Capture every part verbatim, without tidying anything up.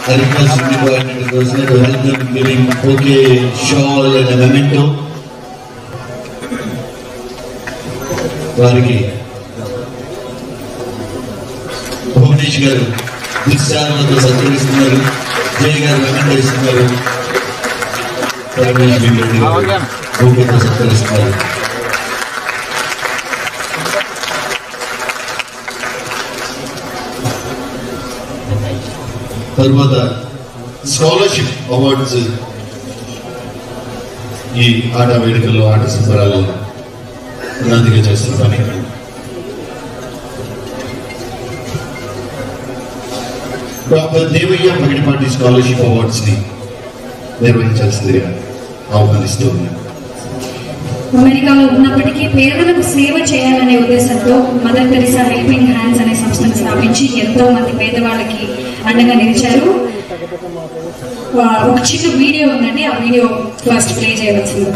I request everybody to present to help them giving bouquet, shawl and a memento. వారికి భువనేష్ గారు దిశాలతో సత్కరిస్తున్నారు. జయ గారు memento ఇస్తున్నారు. పరమేష్ రెడ్డి గారు బౌకేతో సత్కరిస్తున్నారు. తర్వాత స్కాలర్షిప్ అవార్డ్స్ ఈ ఆట వేడుకల్లో ఆట సంబరాల్లో పునాదిగా చేస్తున్న పని. Doctor Devaiah Pagidipati scholarship awards ని నిర్వహించాల్సిందిగా ఆహ్వానిస్తూ ఉన్నారు. అమెరికాలో ఉన్నప్పటికీ పేదలకు సేవ చేయాలనే ఉద్దేశంతో మదర్ తెరిసా హెల్పింగ్ హ్యాండ్స్ అనే సంస్థను స్థాపించి ఎంతో మంది పేదవాళ్ళకి అండగా నిలిచారు. ఒక చిన్న వీడియో ఉందండి, ఆ వీడియో ఫస్ట్ ప్లే చేయవలసింది.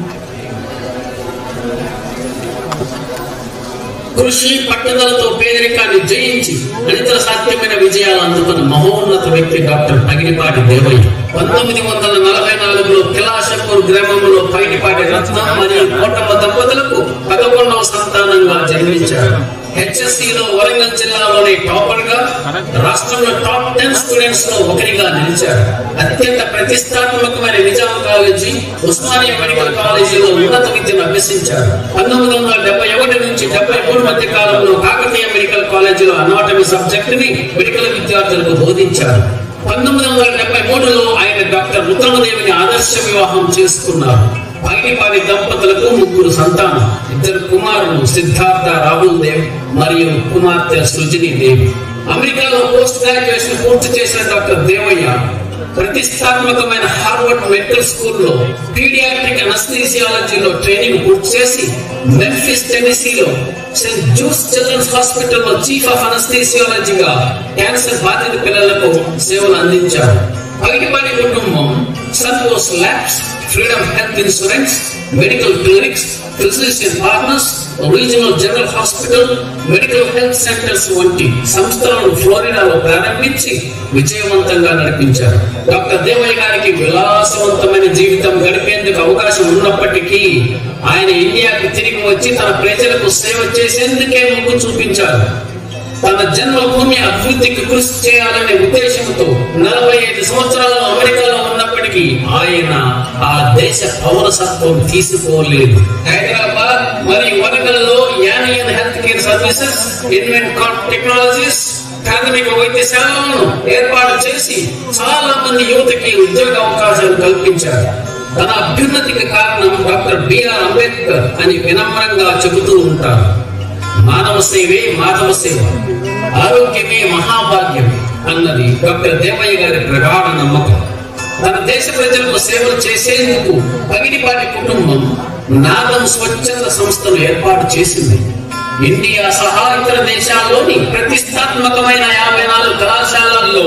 కృషి పట్టుదలతో పేదరికాన్ని జయించి అనితర సాధ్యమైన విజయాలు అందుకున్న మహోన్నత వ్యక్తి డాక్టర్ పగిడిపాటి దేవయ్య. పంతొమ్మిది వందల నలభై నాలుగులో కిలాషపూర్ గ్రామంలో పైడిపాటి రత్నం మరియు కోటమ్మ దంపతులకు పదకొండవ సంతానంగా జన్మించారు. హెచ్ఎస్సిలో వరంగల్ జిల్లాలోని టాపర్ గా, రాష్ట్రంలో టాప్ టెన్ స్టూడెంట్స్ లో ఒకరిగా నిలిచారు. అత్యంత ప్రతిష్టాత్మకమైన నిజాం కాలేజీ, ఉస్మానియా మెడికల్ కాలేజీలో ఉన్నత విద్యను అభ్యసించారు. పంతొమ్మిది వందల డెబ్బై ఒకటి నుంచి డెబ్బై మూడు మధ్య కాలంలో కాకతీయ మెడికల్ కాలేజీలో అనాటమీ సబ్జెక్ట్ ని మెడికల్ విద్యార్థులకు బోధించారు. పంతొమ్మిది వందల డెబ్బై మూడులో ఆయన డాక్టర్ రుద్రమదేవిని ఆదర్శ వివాహం చేసుకున్నారు. పగిడిపాటి దంపతులకు ముగ్గురు సంతానం, ఇద్దరు కుమారులు సిద్ధార్థ రాహుల్ దేవ్ మరియు కుమార్తె సృజని దేవి. అమెరికాలో పోస్ట్ గ్రాడ్యుయేషన్ పూర్తి చేసిన డాక్టర్ దేవయ్య ప్రతిష్టాత్మకమైన హార్వర్డ్ మెడికల్ స్కూల్లో పీడియాట్రిక్ అనస్థీసియాలజీలో ట్రైనింగ్ పూర్తి చేసి మెంఫిస్ టెన్నెసీలో సెయింట్ జూస్ చిల్డ్రన్స్ హాస్పిటల్లో చీఫ్ ఆఫ్ అనస్థీసియాలజీగా క్యాన్సర్ బాధిత పిల్లలకు సేవలు అందించారు. పగిడిపాటి కుటుంబం Santosh labs, Freedom Health insurance, medical clinics, physician partners, regional general hospital, medical health centers వంటి సంస్థలను ఫ్లోరిడాలో ప్రారంభించి విజయవంతంగా నడిపించారు. డాక్టర్ దేవయ్య గారికి విలాసవంతమైన జీవితం గడిపేందుకు అవకాశం ఉన్నప్పటికీ ఆయన ఇండియాకు తిరిగి వచ్చి తన ప్రజలకు సేవ చేసేందుకే మొగ్గు చూపించారు. తన జన్మభూమి అభివృద్ధికి కృషి చేయాలనే ఉద్దేశంతో నలభై ఐదు సంవత్సరాలు అమెరికాలో ఉన్నప్పటికీ ఆయన ఆ దేశ పౌరసత్వం తీసుకోలేదు. హైదరాబాద్ మరియు వరంగల్లో యానియన్ health care services, invent technologies, ప్రాథమిక వైద్యశాలను ఏర్పాటు చేసి చాలా మంది యువతకి ఉద్యోగ అవకాశాలు కల్పించారు. తన అభ్యున్నతికి కారణం డాక్టర్ బిఆర్ అంబేద్కర్ అని వినమ్రంగా చెబుతూ ఉంటారు. మానవ సేవే మాధవ సేవ, ఆరోగ్యమే మహాభాగ్యం అన్నది డాక్టర్ దేవయ్య గారి ప్రగాఢ నమ్మకం. తన దేశ ప్రజలకు సేవలు చేసేందుకు పగిడిపాటి కుటుంబం నాదం స్వచ్ఛంద సంస్థను ఏర్పాటు చేసింది. ఇండియా సహా ఇతర దేశాల్లోని ప్రతిష్టాత్మకమైన యాభై నాలుగు కళాశాలల్లో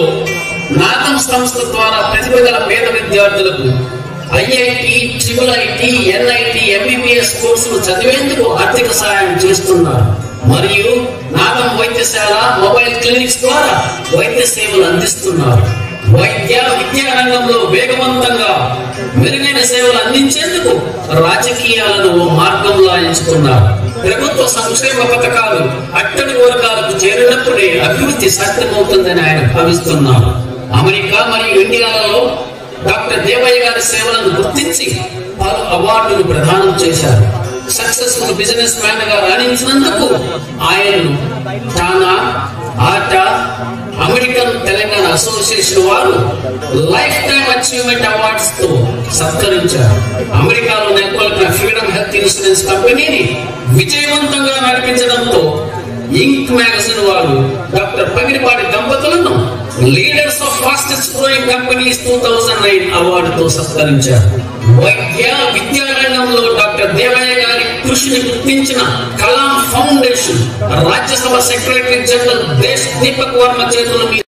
నాదం సంస్థ ద్వారా ప్రతిభ గల పేద విద్యార్థులకు IIT, triple IT, NIT, MBBS కోర్సులు చదివేందుకు ఆర్థిక సహాయం చేస్తున్నారు. మరియు నాదం వైద్యశాల, మొబైల్ క్లినిక్స్ ద్వారా వైద్య సేవలు అందిస్తున్నారు. వైద్య విద్యా రంగంలో వేగవంతంగా మెరుగైన సేవలు అందించేందుకు రాజకీయాలను ఓ మార్గంలో ఎంచుకున్నారు. ప్రభుత్వ సంక్షేమ పథకాలు అట్టడుగు వర్గాలకు చేరినప్పుడే అభివృద్ధి సాధ్యమవుతుందని ఆయన భావిస్తున్నారు. అమెరికా మరియు ఇండియాలలో డాక్టర్ దేవయ్య గారి సేవలను గుర్తించి పలు అవార్డులు ప్రదానం చేశారు. సక్సెస్ఫుల్ బిజినెస్ మ్యాన్ గా రాణించినందుకు ఆయనను TANA, ATA, American Telangana association వారు లైఫ్ టైమ్ అచీవ్మెంట్ అవార్డ్స్ తో సత్కరించారు. అమెరికాలో నెలకొల్పిన ఫ్రీడమ్ హెల్త్ ఇన్సూరెన్స్ కంపెనీని విజయవంతంగా నడిపించడంతో ఇంక్ మ్యాగజైన్ వారు డాక్టర్ పగిడిపాటి దంపతులను leaders of fastest growing companies two thousand nine అవార్డుతో సత్కరించారు. వైద్య విద్యా రంగంలో డాక్టర్ దేవయ్య గారి కృషిని గుర్తించిన Kalam foundation Rajya Sabha secretary general Desh Deepak Varma చేతుల